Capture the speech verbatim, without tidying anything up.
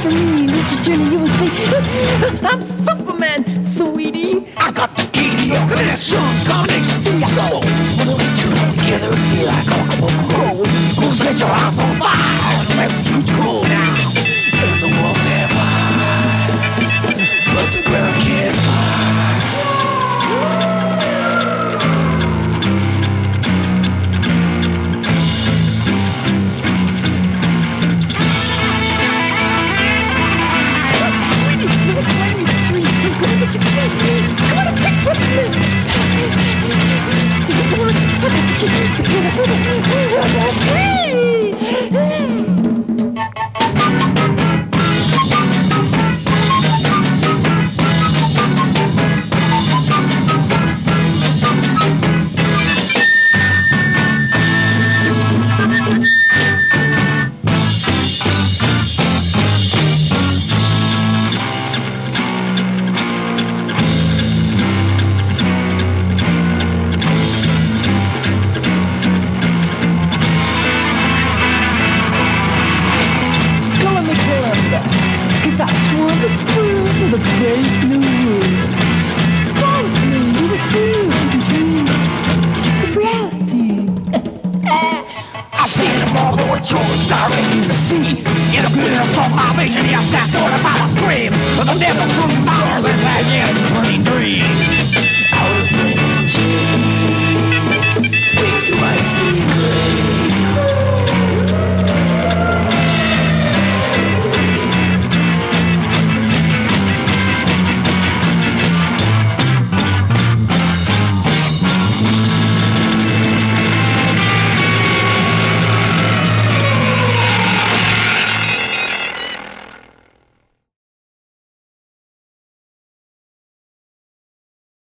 for me, let you turn and you will think I'm Superman, sweetie. I got the key to your connection, combination to your soul. When we turn up together, it'll be like Hawkable. Gonna set your house on fire and make you cool now. And the walls have eyes, but the ground can't fly. Directing the sea. Get a good assault, my vision, yes, that's what about a scream. But the devil from dollars is that yes, burning dream. Out of flaming dream.